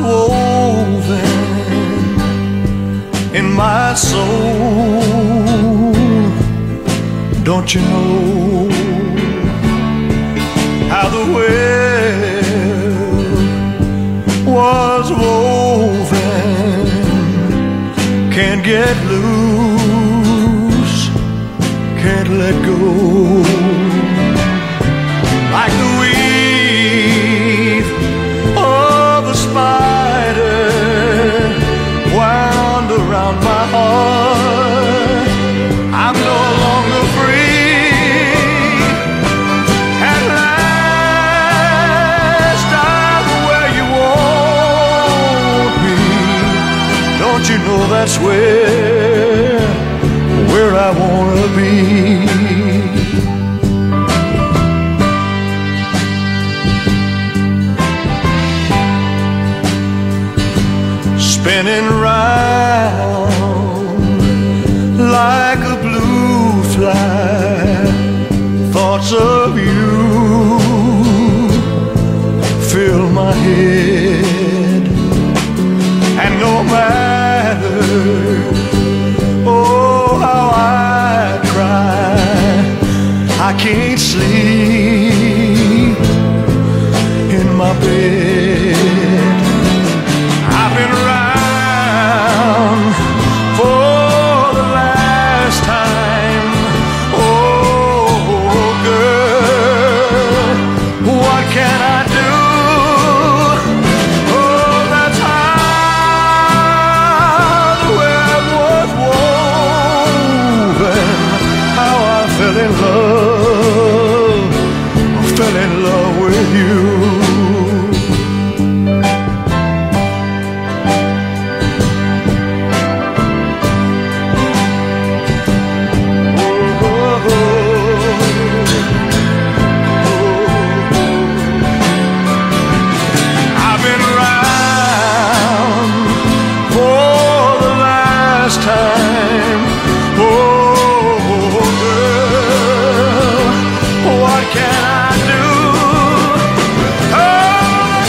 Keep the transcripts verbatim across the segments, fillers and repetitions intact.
woven in my soul. Don't you know how the web was woven? Can't get loose, can't let go. Like the weave of a spider wound around my heart. I'm no longer free. At last I'm where you want me. Don't you know that's where, where I wanna be? Spinning round like a blue fly, thoughts of you fill my head. And no matter, oh, how I try, I can't sleep in my bed. I've been around for the last time. Oh, girl, what can I do? Oh, that's how the web was woven. How I fell in love, I fell in love with you. Time. Oh, girl, what can I do? Oh,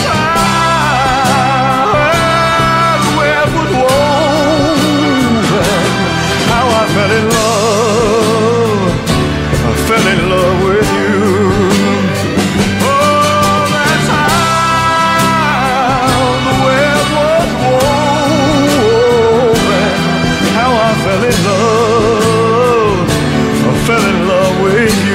the web was woven. How I fell in love, I fell in love with you. Oh, that's how the web was woven. How I fell in love, I fell in love with you.